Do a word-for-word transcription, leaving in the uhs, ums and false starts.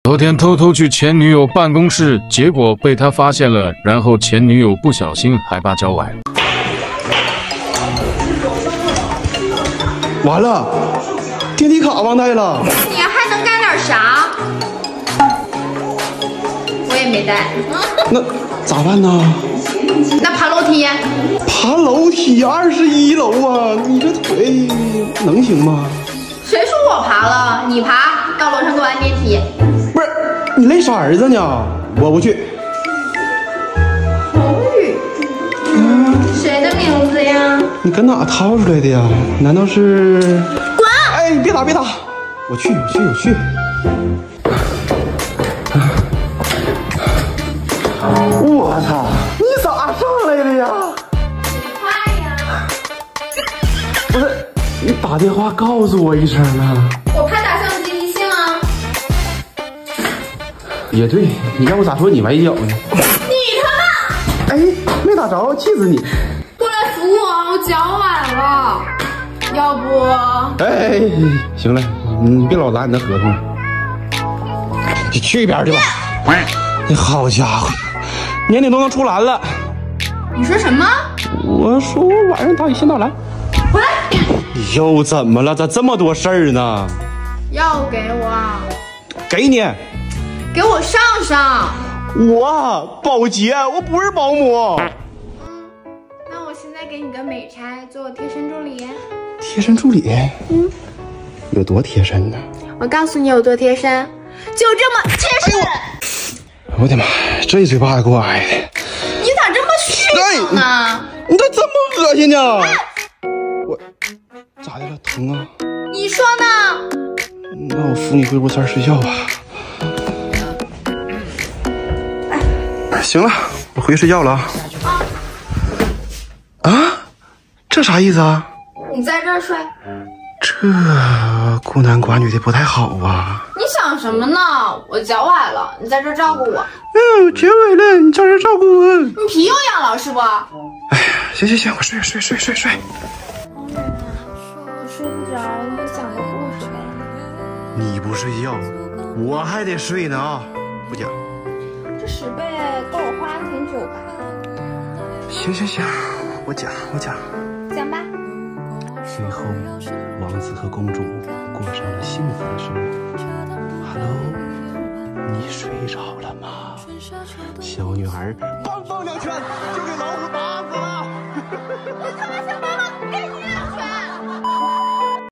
昨天偷偷去前女友办公室，结果被他发现了，然后前女友不小心还把脚崴了。 完了，电梯卡忘带了。 你还能干点啥？我也没带。 那咋办呢？ 那爬楼梯。 爬楼梯，二十一楼啊！你这腿能行吗？ 谁说我爬了？你爬，到楼上给我按电梯。 不是，你累傻儿子呢？我不去。 侯宇，嗯，谁的名字呀？ 你搁哪掏出来的呀？难道是？ 滚！ 哎，你别打别打，我去我去我去。我操！你咋上来的呀？ 快呀！ 不是，你打电话告诉我一声啊！ 我怕打相机离性啊！ 也对，你要不咋说你崴脚呢？ 你他妈！ 哎，没打着，气死你！ 过来扶我，我脚崴了。要不…… 哎，行了，你别老拦你的合同，你去一边去吧。你好家伙，年龄都能出栏了。 你说什么？ 我说我晚上打你先到来。 滚！ 又怎么了？咋这么多事儿呢？ 要给我， 给你。 给我上上。 我保洁，我不是保姆。 嗯，那我现在给你个美差，做我贴身助理。 贴身助理？嗯，有多贴身呢？ 我告诉你有多贴身，就这么贴身。 我的妈，这嘴巴子给我挨的！ 你咋这么虚呢？哎、 你咋这么恶心呢？哎、我咋的了？疼啊？ 你说呢？ 那我扶你回屋间睡觉吧。哎、行了，我回去睡觉了啊。啊？这啥意思啊？ 你在这儿睡。 这孤男寡女的不太好啊。 你想什么呢？我脚崴了，你在这儿照顾我。 嗯，脚崴了，你在这儿照顾我。 你皮又痒了是不？ 哎呀，行行行，我睡睡睡睡睡。 我睡不着，你讲个故事。 你不睡觉，我还得睡呢啊！不讲。 这十倍够我花挺久吧？ 行行行，我讲我讲。 讲吧。 随后，王子和公主过上了幸福的生活。Hello， 你睡着了吗？小女孩梆梆两拳就给老虎打死了。 我他妈想妈妈给你。